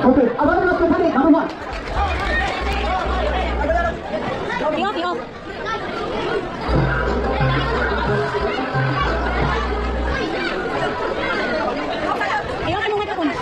Okay, abang terus kembali, number 1. Tio. Ayo ka nung matapon.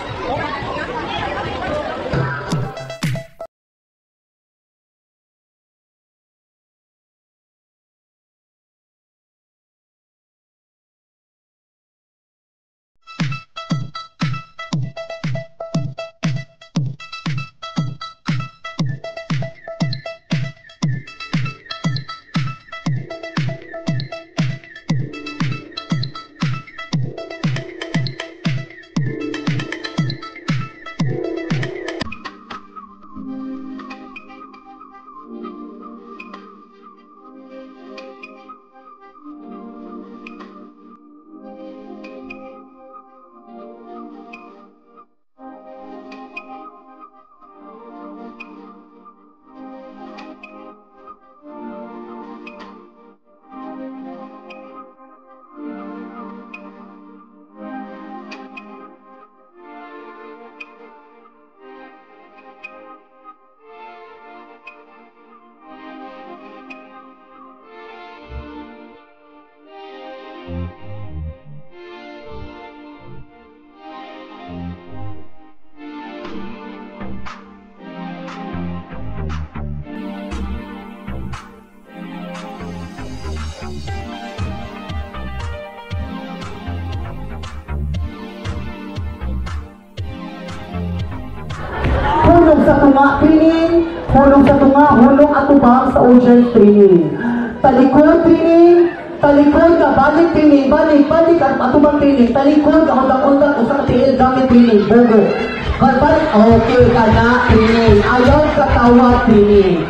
Hulog sa tunga training, hulog sa tunga, hulog at tubang sa audience training. Talikod training, talikod ka, balik training, balik at atubang training, talikod ka, undak-undak, usang tiil, gamit training, bogo. Balik, okay ka na training, ayaw katawa training.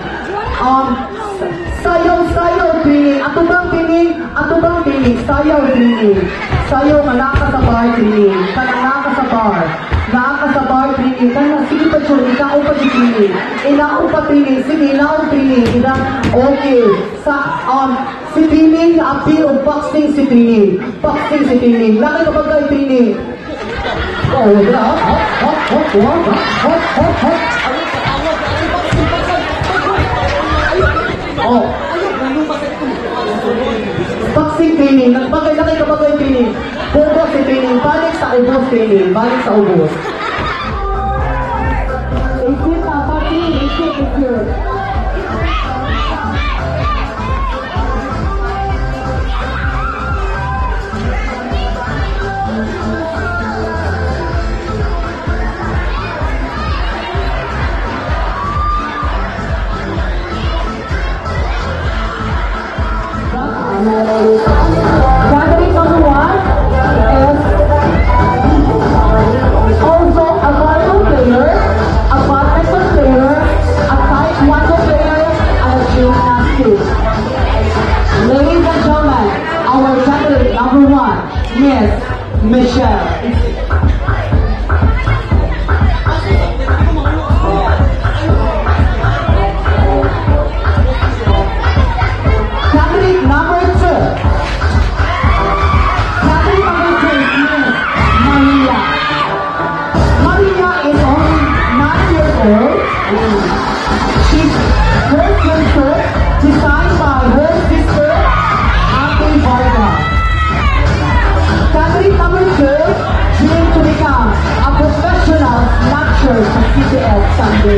Sayaw training, atubang training, sayaw training. Sayaw nga nakasabar training, kanang nakasabar training, kanang sige pa siya, inao pa si training, inao pa training, sige, inao training, okay. Si training, appeal of boxing si training, laki kapag kayo training. Oh, wala, oh, boxing training, nagbagay na kayo kapag kayo training. Bobo si training, balik sa ubos training, balik sa ubos. Isip na, pati, isip. Gathering number 1 is also a volleyball player, a badminton player, a taekwondo player, and a gymnastics. Ladies and gentlemen, our gathering number 1, Miss Michelle. She's her cancer designed by her sister, Ate Varga. Catholic number 2, dream to become a professional snatcher to CPS someday.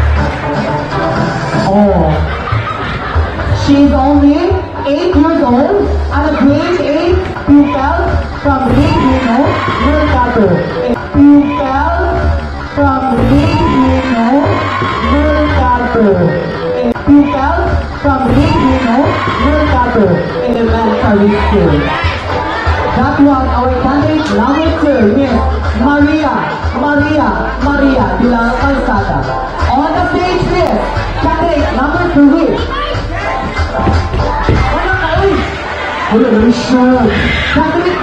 Oh, she's only 8 years old and a grade 8 pupil from Reguino, Mercado. Pupil from Reguino, Mercado. Pupil from Reguino, Mercado Elementary School. That was our candidate number 2, Miss Maria de la Calzada. On the stage, Miss candidate number 3. Candidate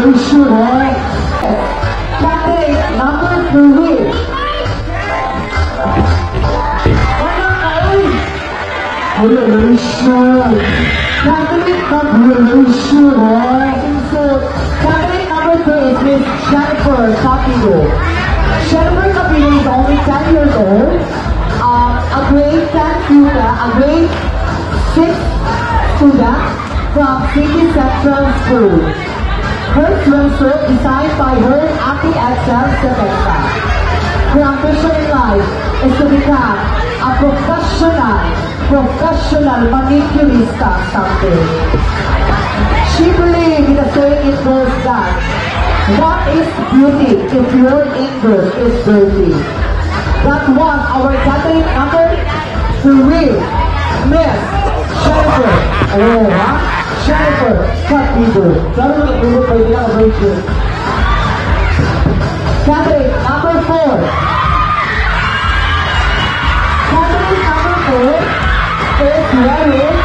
number 3. Cabinet number 2 is Miss Jennifer Sapido. Jennifer Capino is only 10 years old. A grade 10 student, a grade 6 student from City Central School. Her swimsuit designed by her Ate Excel Sebesta. Her ambition in life is to become a professional manicurista someday. She believes in the saying it goes that what is beauty if your English is dirty? That was our gathering number 3, Miss Jennifer. Oh, ha? Jennifer Capino. Lalo na nagulog pa yung virgin. Gathering number 4. Gathering number 4 is wearing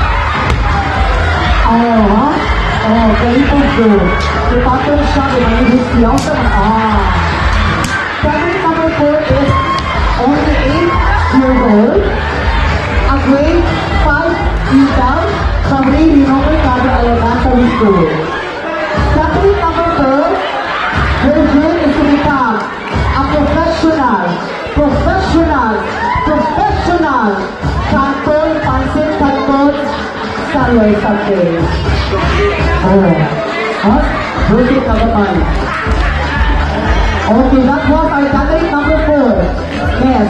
ganito po. Ipatong siya, pinahihis siyaw sa Gathering number 4 is only 8 years old. A grade 5 E-Town from Rino Mercado Elementary School. Gathering number 4, her dream is to become a professional cantor, pansit cantor, seller someday. Birthday kagaman. Okay, that was our gathering number 4. Yes.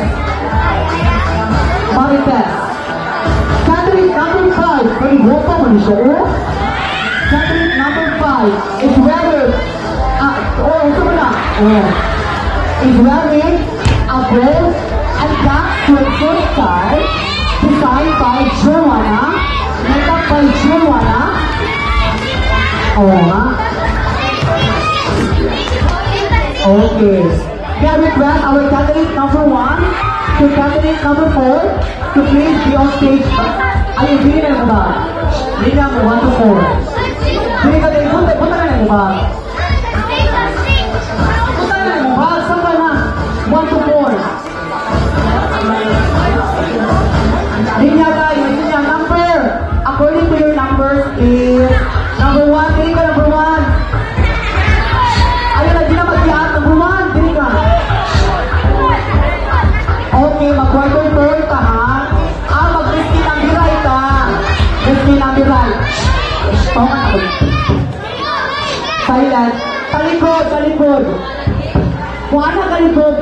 Marites. Gathering number 5. Very wopa man siya, oh. Gathering number 5 is wearing, ito mo na. Is wearing a gold and black swimsuit style designed by Joanna, made up by Joanna. Okay. May I request our candidate number 1 to candidate number 4 to please be on stage. Ayun, hindi na mo ba? Hindi na mo, 1 to 4. Hindi ka din, punta na mo ba? Punta na mo ba? Saan ka na? 1 to 4. Linya guys, linya number. According to your numbers is number 1, dili ka number 1. Ayun na, di na mag-iat. Number 1, dili ka. Okay, mag-quarter turn ka ha. Mag-risky ng biray ka. Risky ng biray. Silent. Talikod, talikod. Kuha na talikod.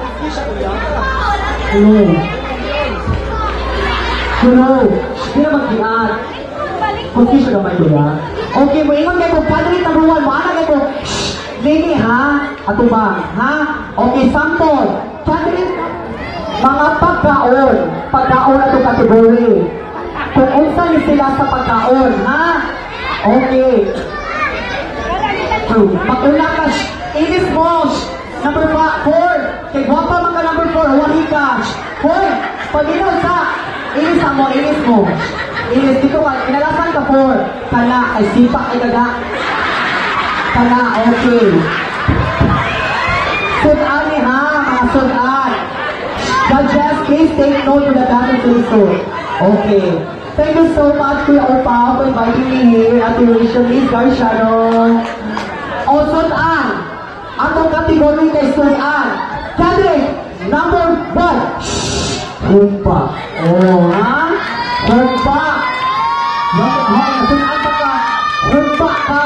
Hello. Di na mag-iat. Confusion naman yun ha. Okay, mo ingon kayo po, candidate number 1, maana kayo po, lady ha, ato ba, ha? Okay, sample, candidate, mga pagkaon na ito category. Kung unsa ni sila sa pagkaon, ha? Okay. Mag-una ka, inis mo, number 4, kay guwapa man ka number 4, huwag ka. 4, pag-inaw sa, inis mo. Inis dito ka, inalasan ka 4. Kana, ay sipak ay gaga. Kana, okay. Sudan ni ha, mga sudan. Judges, please take note of the data episode. Okay. Thank you so much, Kuya Opa, for inviting me here at the Rachel Guard Sharon. O, sudan. Atong kategory kay sudan. Candidate, number 1. Humpa. Oh, ha? Humpa! Sudan ka! Humpa ka!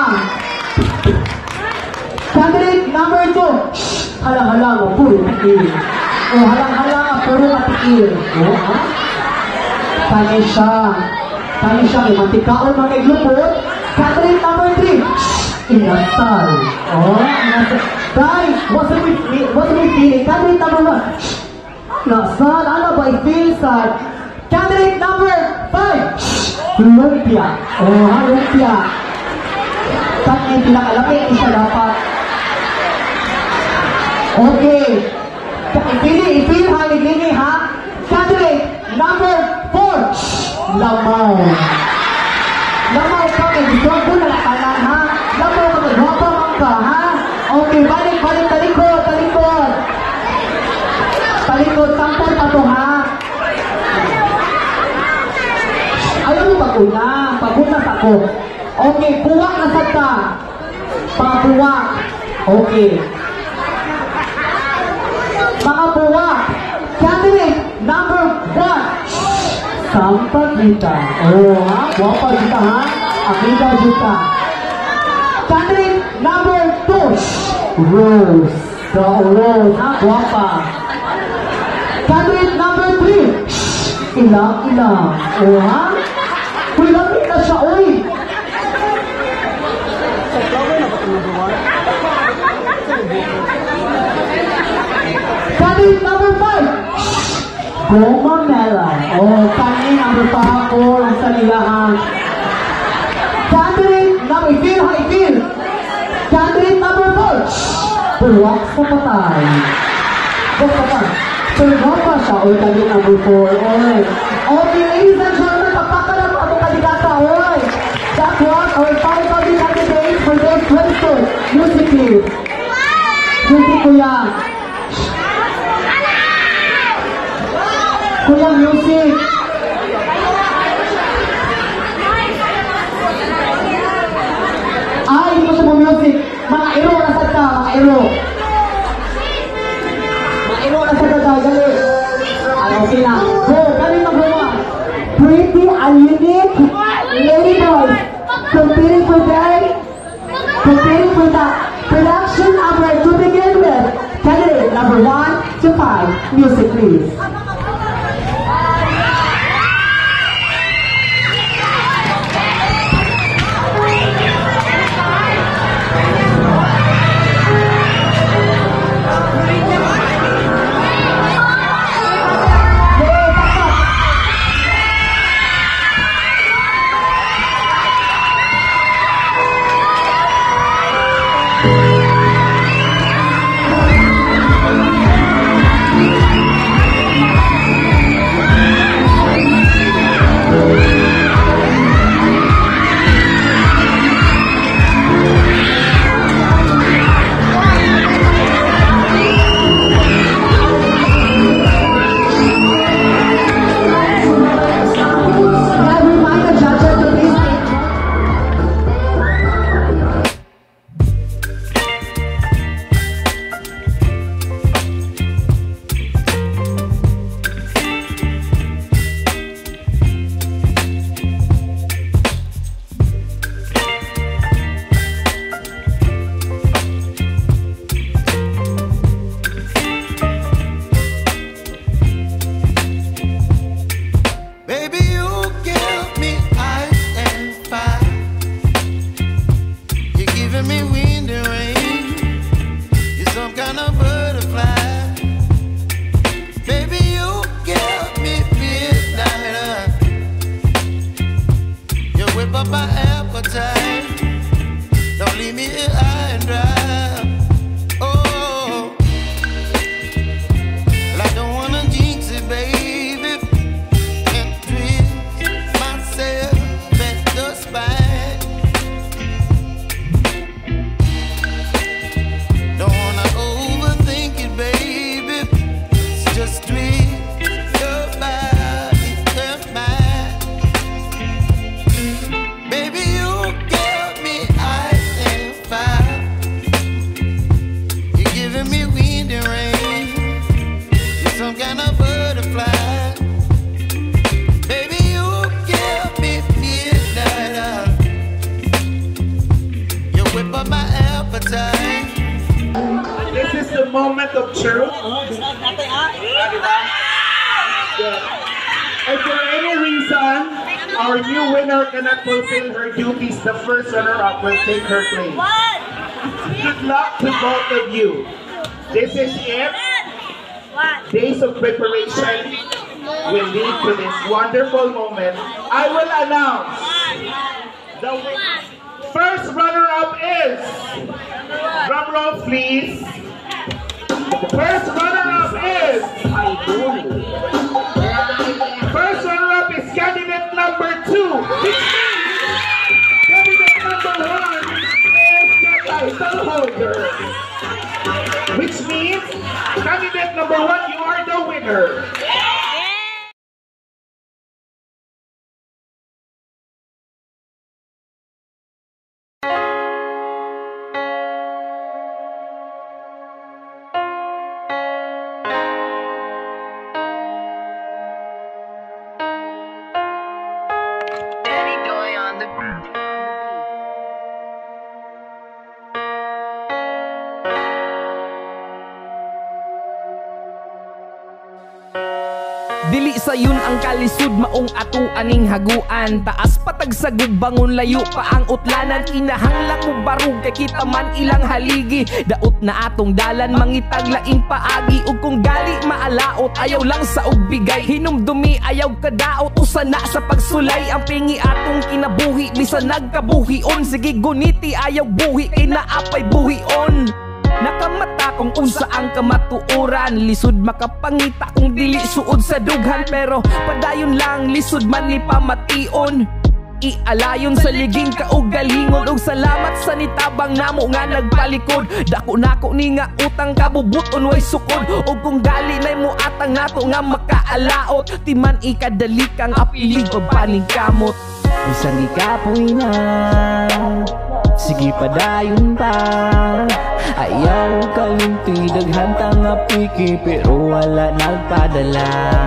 Candidate number 2. Halang-halang mo, puro matikil. O, halang-halang mo, puro matikil. O, ha? Kani siya, may matikaon mga iglupot. Candidate number 3. Inasal. O, inasal. Guys, what's the feeling? Candidate number 1. Nasal, ano ba? I feel sad. Candidate number 5. Lumpia. Oh, ha, lumpia. Saan yung pinakalamig? Isa dapat. Okay. Ipili ha, nilini ha. Candidate number 4. Lamaw. Lamaw ka, may gusto ko na nakalan ha. Lamaw ka, magwapa man ka ha. Okay, balik, talikod. Talikod, sampol pa to ha. Ayaw mo pagunas ako. Okay, buwak na sa ta. Pabuwak. Okay. kita. Oh, ha? Guwapa kita, ha? Akita kita. Candidate number 2. Rose. The Rose, ha? Guwapa. Candidate number 3. Ilang. Oh, ha? Kulapit na siya, oy. Candidate number 5. Goma Melon. Oh, candidate number 4 ang sanilahan. Candidate number 4. Candidate number 4. Buwak sa patay. Basta pa. Surga pa siya. Oy, candidate number 4. Oy. Okay, ladies and gentlemen, papakalap ako kandidato. Oy. That was our five candidates for this question. Music please. Music kuya. Kuya, music. Ay, hindi ko siya music. Mga iro, nasad ka, mga iro. Mga iro, nasad ka, gali. Ay, okay na. Go, gali number 1. Pretty and unique lady boys competing for the production award to begin with. Candidate number 1 to 5. Music please. This is the moment of truth. If for any reason our new winner cannot fulfill her duties, the first runner-up will take her place. Good luck to both of you. This is it. Days of preparation will lead to this wonderful moment. I will announce the first runner-up is, drum roll please. First runner-up is, first runner-up is candidate number 2, which means candidate number 1 is the title holder. Which means candidate number 1, you are the winner. Dili sa yun ang kalisod, maong ato aning haguan. Taas patag sa gubangon, layo pa ang utlanan. Inahanglang mo barug kay kita man ilang haligi. Daot na atong dalan, mangitag laing paagi. Ug kung gali maalaot, ayaw lang sa ugbigay. Hinumdumi ayaw kadaot, usa na sa pagsulay. Ang pingi atong kinabuhi, bisan nagkabuhion. Sige guniti ayaw buhi, kay naapay buhion. Nakamata kung unsa ang kamatuoran. Lisod makapangita kung dili suod sa dughan. Pero padayon lang, lisod man ni pamation. Ialayon sa liging kaugalingon. Og salamat sa nitabang namo nga nagpalikod. Dako nako ni nga utang kabubuton way sukod. Og kung gali nay mo atang nato nga makaalaot. Timan ikadali kang apilig pabaning kamot. Bisan ikapoy na, sige padayon pa. Ayaw kalimti daghan tang apiki, pero wala nagpadala.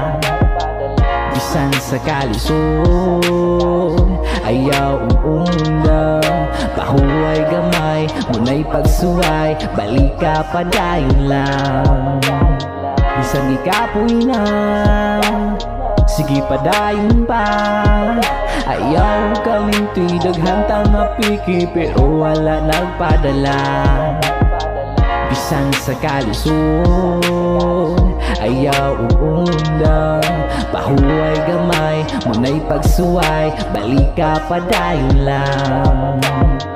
Bisan sa kalisod, ayaw umundang. Pahuway gamay, muna'y pagsuway, balik ka padayon lang. Bisan ikapoy na, sige padayon pa. Ayaw kalimti daghan tang apiki, pero wala nagpadala. Bisan sa kalisod, ayaw umundang. Pahuway gamay, muna'y pagsuway, balik ka padayon lang.